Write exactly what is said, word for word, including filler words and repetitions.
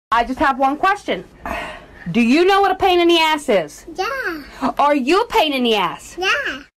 I just have one question. Do you know what a pain in the ass is? Yeah. Are you a pain in the ass? Yeah.